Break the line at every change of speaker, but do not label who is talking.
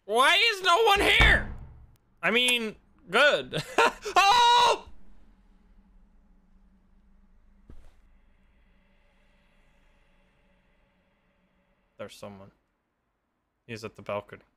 Why is no one here? I mean, good. Oh! There's someone. He's at the balcony.